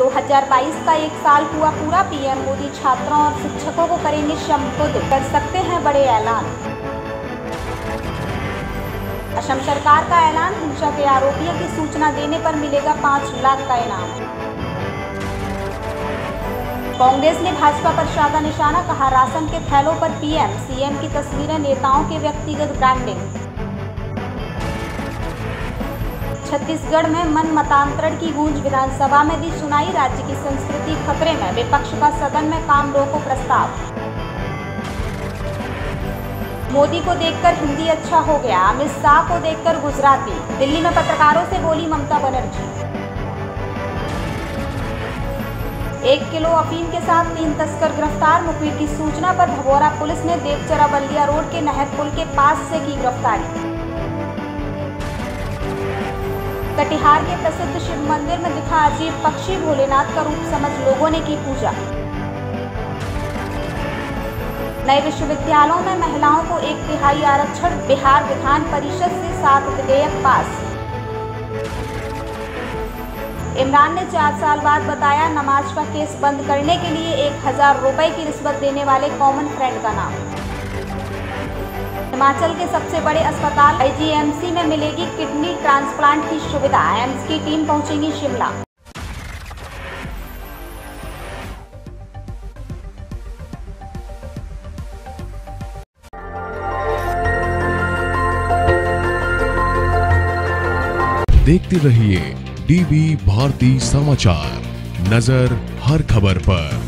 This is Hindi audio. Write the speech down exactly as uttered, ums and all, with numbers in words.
दो हज़ार बाईस का एक साल हुआ पूरा। पीएम मोदी छात्रों और शिक्षकों को करेंगे संबोधित, कर सकते हैं बड़े ऐलान। असम सरकार का ऐलान, हिंसा के आरोपियों की सूचना देने पर मिलेगा पाँच लाख का इनाम। कांग्रेस ने भाजपा पर साधा निशाना, कहा राशन के थैलों पर पीएम सीएम की तस्वीरें, नेताओं के व्यक्तिगत ब्रांडिंग। छत्तीसगढ़ में मन मतांतरण की गूंज, विधानसभा में दी सुनाई, राज्य की संस्कृति खतरे में, विपक्ष का सदन में काम रोको प्रस्ताव। मोदी को देखकर हिंदी अच्छा हो गया, अमित शाह को देखकर गुजराती। दिल्ली में पत्रकारों से बोली ममता बनर्जी। एक किलो अफीम के साथ तीन तस्कर गिरफ्तार, मुखबिर की सूचना पर भगोड़ा पुलिस ने देवचरा बल्लिया रोड के नहर पुल के पास से की गिरफ्तारी। कटिहार के प्रसिद्ध शिव मंदिर में दिखा अजीब पक्षी, भोलेनाथ का रूप समझ लोगों ने की पूजा। नए विश्वविद्यालयों में महिलाओं को एक तिहाई आरक्षण, बिहार विधान परिषद से सात विधेयक पास। इमरान ने चार साल बाद बताया नमाज का केस बंद करने के लिए एक हजार रुपए की रिश्वत देने वाले कॉमन फ्रेंड का नाम। हिमाचल के सबसे बड़े अस्पताल आईजीएमसी में मिलेगी किडनी ट्रांसप्लांट की सुविधा, एम्स की टीम पहुंचेगी शिमला। देखते रहिए डीवी भारती समाचार, नजर हर खबर पर।